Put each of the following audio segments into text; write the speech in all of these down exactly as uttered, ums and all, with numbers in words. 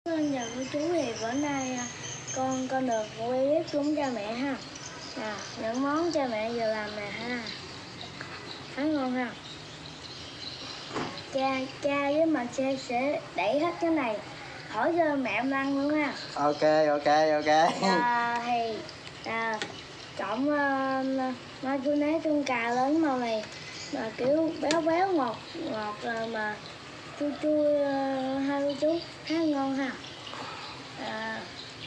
Con chào cô chú, thì bữa nay con con được quay clip xuống cho mẹ ha. Nè, những món cho mẹ vừa làm nè ha. Thấy ngon ha. Cha cha với mà cha sẽ đẩy hết cái này hỏi cho mẹ em ăn luôn ha. Ok ok ok. À, thì à, trộn uh, mayonnaise tương cà lên màu này mà kiểu béo béo ngọt ngọt uh, mà chua chua uh, hai cô chú thấy ngon ha. À.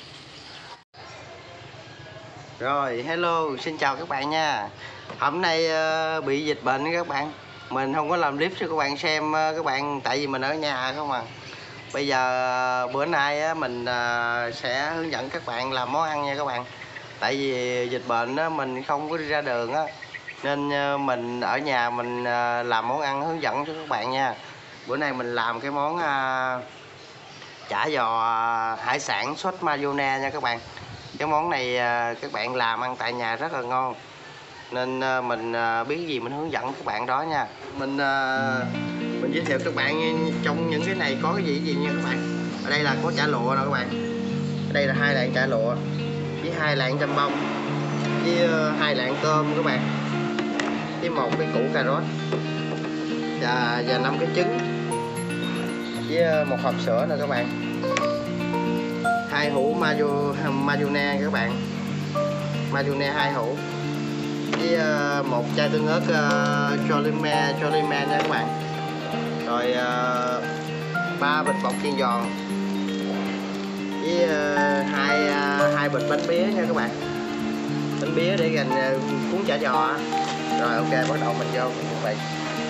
Rồi hello, xin chào các bạn nha. Hôm nay uh, bị dịch bệnh các bạn, mình không có làm clip cho các bạn xem uh, các bạn, tại vì mình ở nhà không à. Bây giờ uh, bữa nay uh, mình uh, sẽ hướng dẫn các bạn làm món ăn nha các bạn. Tại vì dịch bệnh uh, mình không có đi ra đường á, nên uh, mình ở nhà mình uh, làm món ăn hướng dẫn cho các bạn nha. Bữa nay mình làm cái món uh, chả giò hải sản sốt mayonnaise nha các bạn. Cái món này các bạn làm ăn tại nhà rất là ngon, nên mình biết gì mình hướng dẫn các bạn đó nha. Mình mình giới thiệu các bạn trong những cái này có cái gì gì nha các bạn. Ở đây là có chả lụa nè các bạn. Ở đây là hai lạng chả lụa với hai lạng chăm bông với hai lạng tôm các bạn, với một cái củ cà rốt và và năm cái trứng với một hộp sữa nè các bạn, hai hũ mayonnaise các bạn, mayonnaise hai hũ với uh, một chai tương ớt uh, Jollyman Jollyman nha các bạn, rồi ba uh, bịch bột chiên giòn với uh, hai uh, hai bịch bánh bía nha các bạn, bánh bía để dành uh, cuốn chả giò. Rồi ok, bắt đầu mình vô các bạn.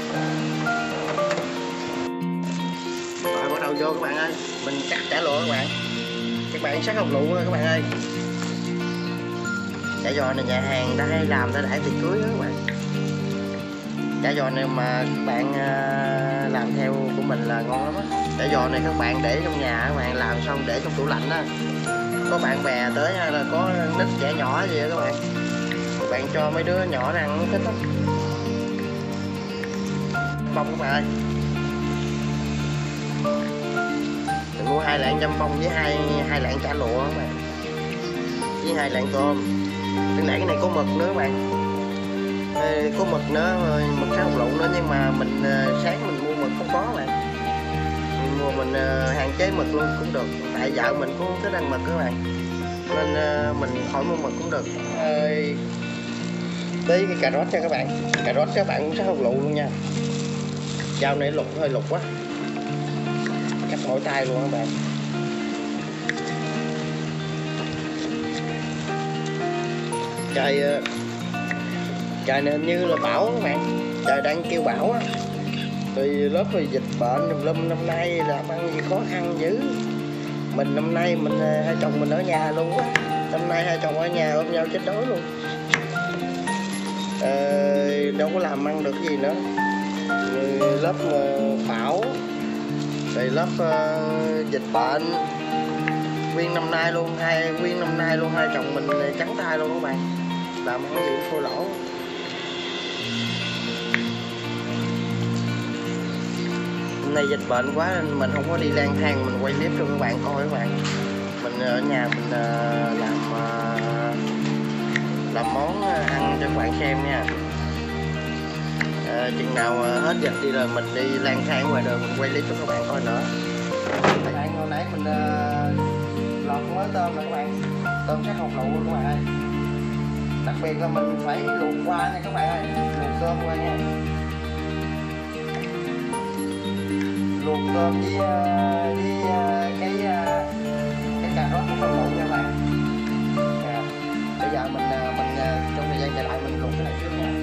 Rồi bắt đầu vô các bạn ơi, mình cắt chả lụa các bạn. Các bạn sắc hột lựu các bạn ơi. Chả giò này nhà hàng ta hay làm ta đãi tiệc cưới đó các bạn. Chả giò này mà các bạn làm theo của mình là ngon lắm á. Chả giò này các bạn để trong nhà, các bạn làm xong để trong tủ lạnh á, có bạn bè tới hay là có nít trẻ nhỏ gì đó các bạn, các bạn cho mấy đứa nhỏ ăn nó thích lắm. Bông các bạn ơi, mình mua hai lạng chăm bông với hai hai lạng chả lụa các bạn, với hai lạng tôm. Cái nãy cái này có mực nữa các bạn, Ê, có mực nữa, mực sáng hột lựu nữa, nhưng mà mình sáng mình mua mực không có các bạn, mình mua mình hạn chế mực luôn cũng được, tại vợ mình cũng thích ăn mực các bạn, nên mình khỏi mua mực cũng được. Ê, tí cái cà rốt cho các bạn, cà rốt các bạn cũng sáng hột lựu luôn nha. Dao này lục hơi lục quá, cắt mỗi tay luôn các bạn. Trời trời này hình như là bão các bạn, trời đang kêu bão á, thì lớp thì dịch bệnh tùm lum, năm nay làm ăn gì khó khăn dữ. Mình năm nay mình hai chồng mình ở nhà luôn á, năm nay hai chồng ở nhà ôm nhau chết đói luôn, à, đâu có làm ăn được gì nữa. Lớp bão thì lớp uh, dịch bệnh, nguyên năm nay luôn, hai nguyên năm nay luôn hai chồng mình trắng tay luôn các bạn, làm ăn gì thua lỗ. Hôm nay dịch bệnh quá nên mình không có đi lang thang, mình quay clip cho các bạn coi các bạn. Mình ở nhà mình uh, làm uh, làm món ăn cho các bạn xem nha. À, chừng nào hết dịch đi rồi mình đi lang thang ngoài đường mình quay clip cho các bạn coi nữa. Các bạn hồi nãy mình uh, lọt mớ tôm nè các bạn, tôm sắc hột lựu các bạn ơi. Đặc biệt là mình phải luộc qua nha các bạn ơi, luộc tôm qua nha, luộc tôm với uh, với uh, cái uh, cái cà rốt sắc hột lựu nha các bạn. À, bây giờ mình uh, mình uh, trong thời gian trở lại mình luộc cái này trước nha,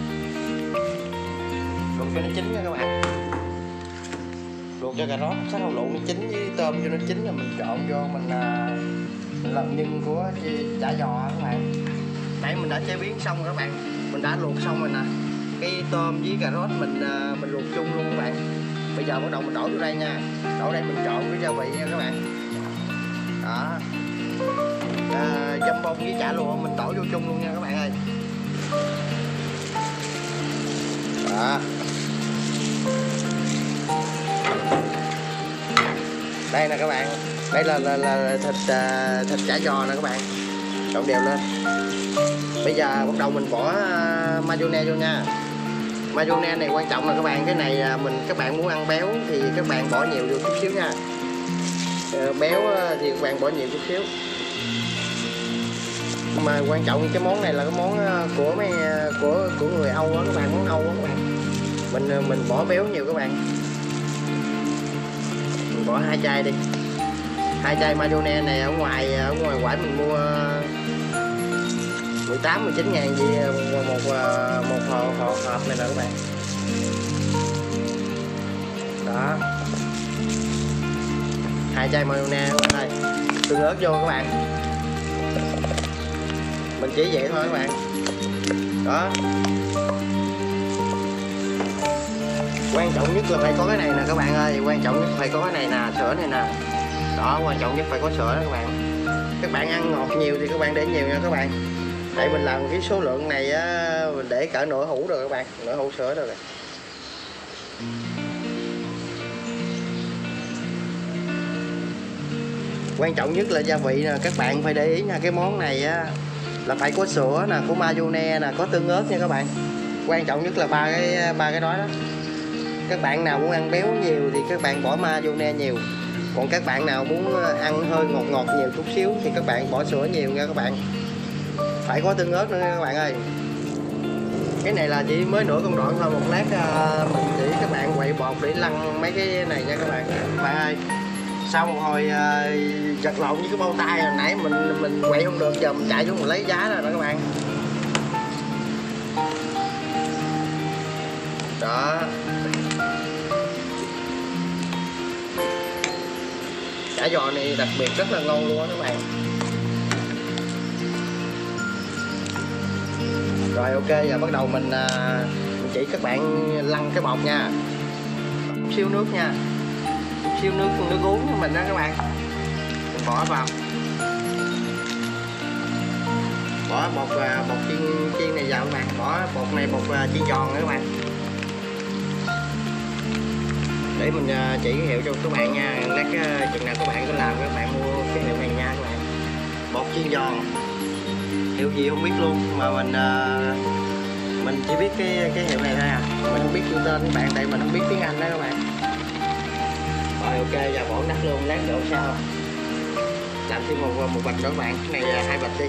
luộc cho nó chín nha các bạn, luộc cho cà rốt sắc hột lựu nó chín với tôm cho nó chín rồi mình trộn vô, mình, uh, mình làm nhân của chả giò các bạn. Nãy mình đã chế biến xong rồi các bạn, mình đã luộc xong rồi nè, cái tôm với cà rốt mình uh, mình luộc chung luôn các bạn. Bây giờ bắt đầu mình đổ vô đây nha, đổ đây mình trộn với gia vị nha các bạn. Đó, à, dăm bông với chả lụa mình đổ vô chung luôn nha các bạn ơi. Đó, Đây nè các bạn, đây là là, là thịt uh, thịt chả giò nè các bạn, trộn đều lên. Bây giờ bắt đầu mình bỏ uh, mayonnaise vô nha. Mayonnaise này quan trọng là các bạn, cái này mình các bạn muốn ăn béo thì các bạn bỏ nhiều vô chút xíu nha. Uh, béo thì các bạn bỏ nhiều chút xíu. Mà quan trọng cái món này là cái món của mấy của của người Âu á các bạn, món Âu á các bạn. Mình mình bỏ béo nhiều các bạn. Mình bỏ hai chai đi. Hai chai mayonnaise này ở ngoài ở ngoài quải mình mua mười tám mười chín ngàn gì một một, một hộp, hộp hộp này nè các bạn. Đó. Hai chai mayonnaise các bạn ơi. Tương ớt vô các bạn. Mình chỉ vậy thôi các bạn. Đó. Quan trọng nhất là phải có cái này nè các bạn ơi, quan trọng nhất phải có cái này nè, sữa này nè. Đó, quan trọng nhất phải có sữa đó các bạn. Các bạn ăn ngọt nhiều thì các bạn để nhiều nha các bạn. Tại mình làm cái số lượng này á, mình để cỡ nửa hũ rồi các bạn, nửa hũ sữa rồi. Quan trọng nhất là gia vị nè, các bạn phải để ý nha, cái món này á là phải có sữa nè, có mayonnaise nè, có tương ớt nha các bạn. Quan trọng nhất là ba cái ba cái đó đó. Các bạn nào muốn ăn béo nhiều thì các bạn bỏ mayonnaise nhiều. Còn các bạn nào muốn ăn hơi ngọt ngọt nhiều chút xíu thì các bạn bỏ sữa nhiều nha các bạn. Phải có tương ớt nữa nha các bạn ơi. Cái này là chỉ mới nửa công đoạn thôi, một lát uh, mình chỉ các bạn quậy bột để lăn mấy cái này nha các bạn. Các bạn ơi, sau một hồi uh, giật lộn với cái bao tay hồi nãy mình mình quậy không được, giờ mình chạy xuống mình lấy giá rồi đó các bạn. Đó. Chả giò này đặc biệt rất là ngon luôn á các bạn. Rồi ok, giờ bắt đầu mình, uh, mình chỉ các bạn lăn cái bột nha. Chút xíu nước nha. Chút xíu nước nước uống của mình đó các bạn. Mình bỏ vào. Bỏ bột uh, bột chiên chiên này vào các bạn. Bỏ bột này bột uh, chiên giòn nữa các bạn. Để mình uh, chỉ cái hiệu cho các bạn nha. Lát uh, chừng nào các bạn có làm các bạn mua cái hiệu này nha các bạn. Bột chiên giòn. Hiệu gì không biết luôn, mà mình uh, mình chỉ biết cái cái hiệu này thôi à. Mình không biết tên các bạn, tại mình không biết tiếng Anh đó các bạn. Rồi ok, giờ bỏ nắp luôn, lát đổ sao. Làm thêm một một bịch nữa các bạn, cái này hai bịch đi.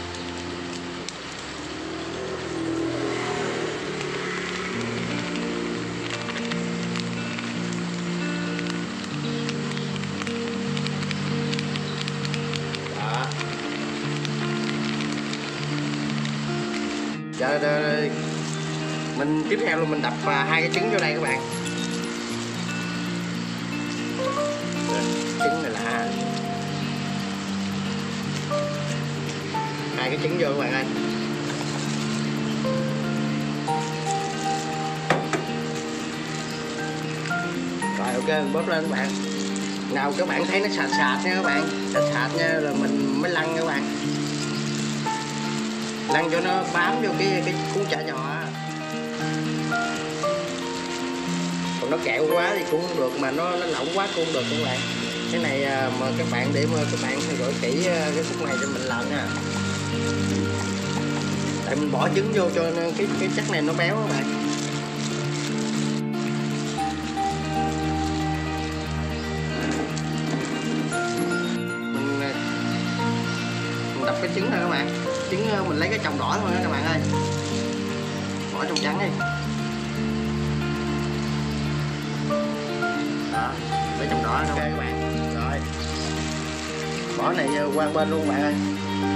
Giờ mình tiếp theo là mình đập hai cái trứng vô đây các bạn. Trứng này là hai cái trứng vô các bạn ơi. Rồi ok, mình bóp lên các bạn. Nào các bạn thấy nó sạch sạch nha các bạn, sạch sạch nha, rồi mình mới lăn các bạn. Lăn cho nó bám vô cái cái cuốn chả giò á. Còn nó kẹo quá thì cũng không được, mà nó, nó lỏng quá cũng không được các bạn. Cái này mà các bạn để mà các bạn theo dõi kỹ cái khúc này cho mình làm nha. Tại mình bỏ trứng vô cho cái cái chất này nó béo các bạn. Mình, mình đập cái trứng thôi các bạn. Trứng mình lấy cái chồng đỏ thôi đó các bạn ơi. Bỏ trong trắng đi. Đó, lấy chồng đỏ thôi. Ok các bạn. Rồi. Bỏ này qua bên luôn các bạn ơi.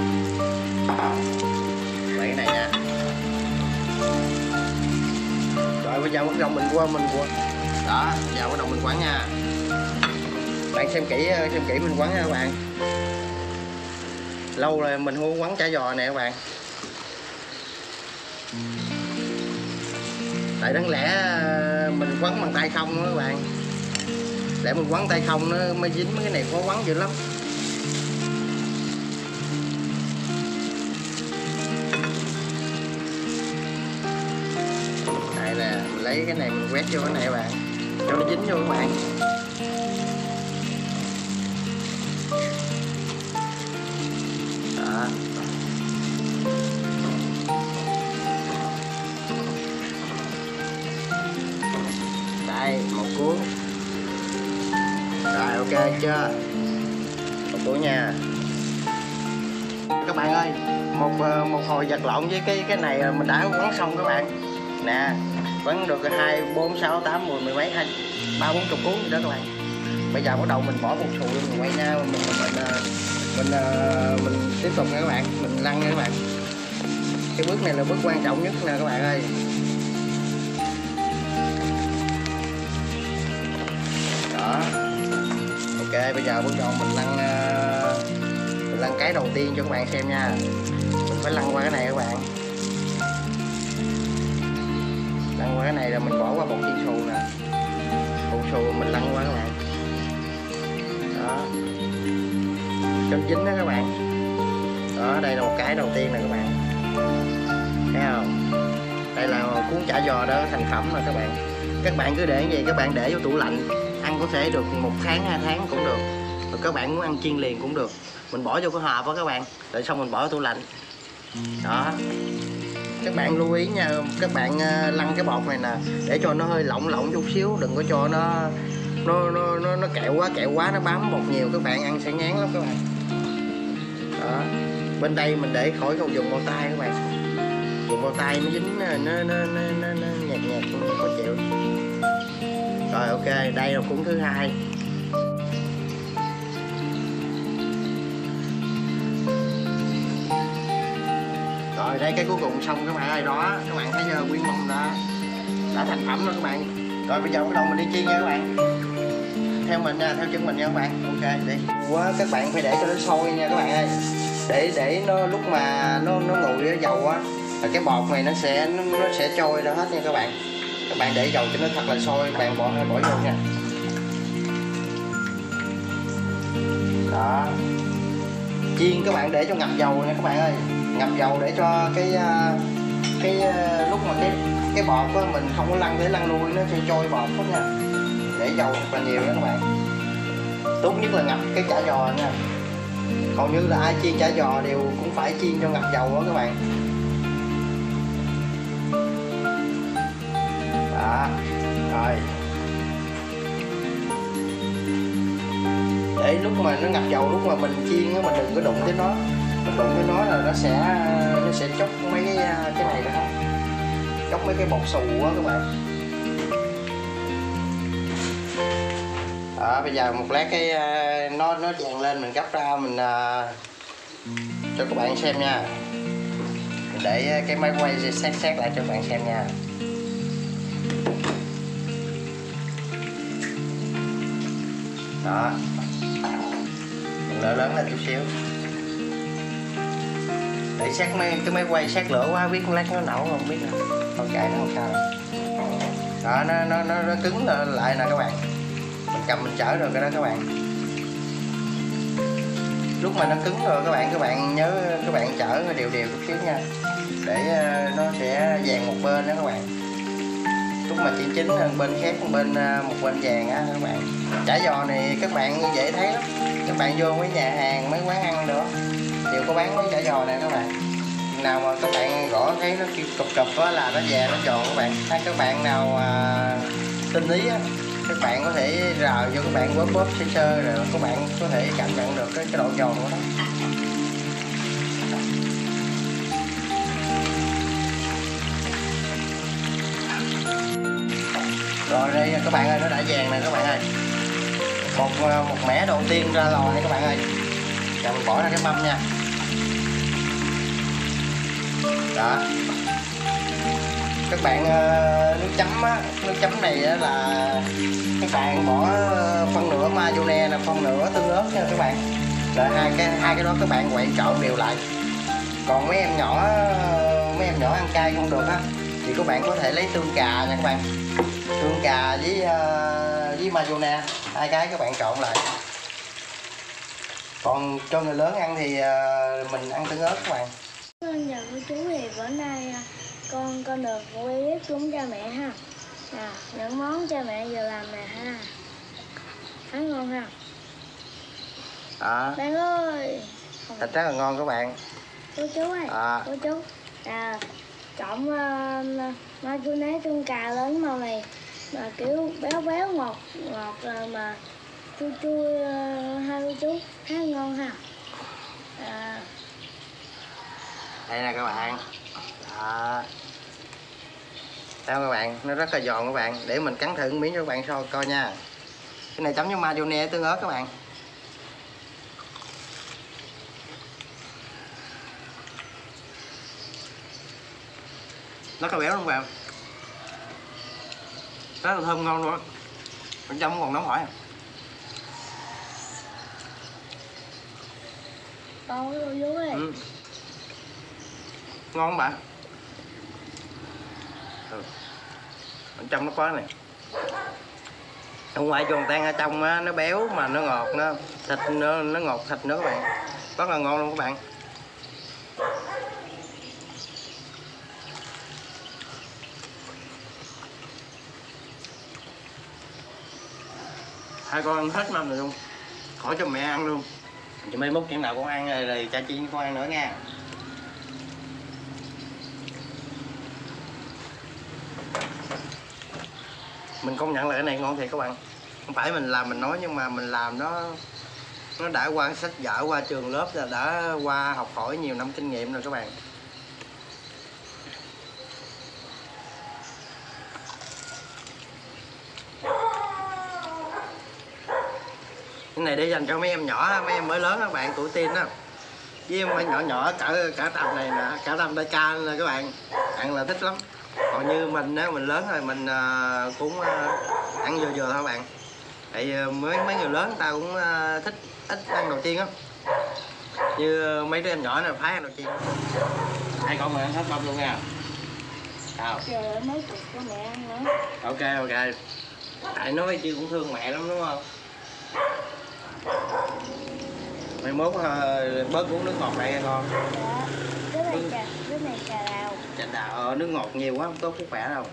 Vậy cái này nha. Rồi bây giờ bắt đầu mình qua mình qua. Đó, giờ bắt đầu mình quán nha. Bạn xem kỹ xem kỹ mình quán nha các bạn. Lâu rồi mình không quán chả giò nè các bạn. Tại đáng lẽ mình quấn bằng tay không đó các bạn. Để mình quấn tay không nó mới dính, mấy cái này khó quấn dữ lắm. Đây nè, mình lấy cái này mình quét vô cái này các bạn, cho nó dính vô các bạn. chưa? Một tuổi nha. Các bạn ơi, một một hồi vật lộn với cái cái này mình đã quấn xong các bạn. Nè, quấn được hai bốn sáu tám mười mười mấy hai ba bốn chục cuốn gì đó các bạn. Bây giờ bắt đầu mình bỏ bột sùi mình quay nha, mình mình mình, mình, mình, mình tiếp tục nha các bạn, mình lăn nha các bạn. Cái bước này là bước quan trọng nhất nè các bạn ơi. Đó. Ok, bây giờ bắt đầu mình lăn mình lăn cái đầu tiên cho các bạn xem nha. Mình phải lăn qua cái này các bạn. Lăn qua cái này rồi mình bỏ qua bột chiên xù nè. Bột xù mình lăn qua các bạn. Đó. Cho dính đó các bạn. Đó, đây là một cái đầu tiên nè các bạn. Thấy không? Đây là cuốn chả giò đó, thành phẩm rồi các bạn. Các bạn cứ để như vậy, các bạn để vô tủ lạnh, ăn có thể được một tháng hai tháng cũng được. Rồi các bạn muốn ăn chiên liền cũng được. Mình bỏ vô cái hộp đó các bạn, rồi xong mình bỏ vô tủ lạnh. Đó. Các bạn lưu ý nha, các bạn lăn cái bột này nè để cho nó hơi lỏng lỏng chút xíu, đừng có cho nó nó nó nó, nó kẹo quá kẹo quá nó bám bột nhiều, các bạn ăn sẽ ngán lắm các bạn. Đó. Bên đây mình để khỏi không dùng bao tay các bạn. Dùng bao tay nó dính nó nó nó, nó, nó nhạt nhạt khó chịu. Rồi ok, đây là cuốn thứ hai. Rồi đây cái cuối cùng xong các bạn ơi, đó các bạn thấy chưa, nguyên mông đã đã thành phẩm rồi các bạn. Rồi bây giờ bắt đầu mình đi chiên nha các bạn. Theo mình nha, theo chân mình nha các bạn. Ok đi. Quá các bạn phải để cho nó sôi nha các bạn ơi. Để để nó lúc mà nó nó nguội ở dầu á là cái bột này nó sẽ nó, nó sẽ trôi ra hết nha các bạn. Các bạn để dầu cho nó thật là sôi, bạn bỏ bỏ vô nha. Đó. Chiên các bạn để cho ngập dầu nha các bạn ơi. Ngập dầu để cho cái cái lúc mà cái cái bọt á mình không có lăn để lăn lui nó sẽ trôi bọt hết nha. Để dầu thật là nhiều nha các bạn. Tốt nhất là ngập cái chả giò nha. Còn như là ai chiên chả giò đều cũng phải chiên cho ngập dầu đó các bạn. Đó. Rồi. Để lúc mà nó ngập dầu, lúc mà mình chiên á mình đừng có đụng tới nó. Mình đụng tới nó là nó sẽ nó sẽ chốc mấy cái cái này đó. Chốc mấy cái bột xù á các bạn. Đó, bây giờ một lát cái nó nó tràn lên mình gấp ra mình uh, cho các bạn xem nha. Mình để cái máy quay sát sát lại cho các bạn xem nha. Đó. Mình lửa lớn lên chút xíu. Để sát mấy cái máy quay sát lửa quá biết lát nó nổ không biết nữa. Con cài nó không sao đâu. Đó, nó nó nó, nó cứng lại nè các bạn. Mình cầm mình chở rồi cái đó các bạn. Lúc mà nó cứng rồi các bạn các bạn nhớ các bạn chở đều đều chút xíu nha, để nó sẽ vàng một bên đó các bạn. Lúc mà chiên chín bên khác bên một bên vàng á các bạn. Chả giò này các bạn dễ thấy lắm, các bạn vô mấy nhà hàng mấy quán ăn nữa đều có bán mấy chả giò này các bạn. Nào mà các bạn gõ thấy nó kêu cụp cụp á là nó già nó giòn các bạn. Hay các bạn nào à, tinh ý á, các bạn có thể rào vô các bạn bóp bóp sơ sơ rồi các bạn có thể cảm nhận được cái, cái độ giòn của nó. Rồi đây các bạn ơi, nó đã vàng nè các bạn ơi. Một một mẻ đầu tiên ra lò này các bạn ơi. Rồi mình bỏ ra cái mâm nha. Đó. Các bạn nước chấm á, nước chấm này á là các bạn bỏ phân nửa mayonnaise là phân nửa tương ớt nha các bạn. Rồi hai cái hai cái đó các bạn quậy trộn đều lại. Còn mấy em nhỏ mấy em nhỏ ăn cay không được á thì các bạn có thể lấy tương cà nha các bạn. Tương cà với với mayonnaise, hai cái các bạn trộn lại. Còn cho người lớn ăn thì mình ăn tương ớt các bạn. Con chào cô chú, thì bữa nay con con được quay clip cùng cha mẹ ha. Nè, những món cha mẹ vừa làm nè ha. Ăn ngon ha. Đó. Bạn ơi. Thịt rất là ngon các bạn. Cô chú ơi. À. Cô chú. À, trộn uh, mayonnaise tương cà lên màu này mà kiểu béo béo ngọt ngọt mà chua chua hai cô chú thấy ngon ha. À, đây nè các bạn, đó. Thấy không các bạn, nó rất là giòn các bạn. Để mình cắn thử miếng cho các bạn so coi nha. Cái này chấm với mayonnaise tương ớt các bạn. Rất là béo luôn các bạn, rất là thơm ngon luôn á. Bên trong còn nóng hổi. con cái cô chú ơi. Ừ. Ngon không bạn? Ừ. Bên trong nó có này, ở ngoài giòn tan, ở trong á, nó béo mà nó ngọt, nó thịt nó, nó ngọt thịt nữa các bạn, rất là ngon luôn các bạn. Hai con ăn hết mâm rồi luôn, khỏi cho mẹ ăn luôn. Chị mai mốt chuyện nào con ăn rồi, rồi cha chị con ăn nữa nha. Mình công nhận là cái này ngon thiệt các bạn. Không phải mình làm mình nói, nhưng mà mình làm nó nó đã qua sách vở, qua trường lớp, là đã qua học hỏi nhiều năm kinh nghiệm rồi các bạn. Cái này để dành cho mấy em nhỏ, mấy em mới lớn các bạn, tuổi teen á, với mấy nhỏ nhỏ cả cả tầm này nè, cả tầm đại ca nè các bạn, ăn là thích lắm. Còn như mình á, mình lớn rồi mình uh, cũng uh, ăn vừa vừa thôi các bạn. Tại uh, mấy mấy người lớn người ta cũng uh, thích ít ăn đồ chiên á, như mấy đứa em nhỏ này phái ăn đồ chiên. Hai con mình ăn hết mâm luôn nha. Sao? Giờ mấy cục của mẹ ăn nữa. Ok ok. Tại nói chị cũng thương mẹ lắm đúng không? Mai mốt uh, bớt uống nước ngọt này nha con. Dạ. Cái này trà, cái này trà đào. Trà đào, ờ, nước ngọt nhiều quá không tốt sức khỏe đâu.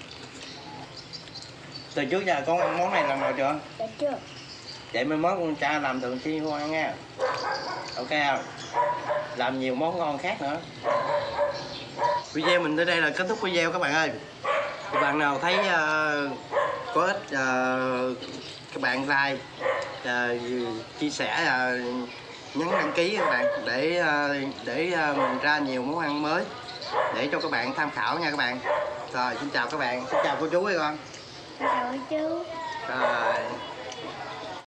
Từ trước giờ con ăn món này lần nào chưa? Dạ chưa. Vậy mai mốt con cha làm thường xuyên con ăn nha. Ok không? Làm nhiều món ngon khác nữa. Video mình tới đây là kết thúc video các bạn ơi. Các bạn nào thấy uh, có ích, uh, các bạn like, uh, chia sẻ, uh, nhấn đăng ký các bạn, để uh, để uh, mình ra nhiều món ăn mới để cho các bạn tham khảo nha các bạn. Rồi xin chào các bạn, xin chào cô chú ơi con. Chào chú. Rồi.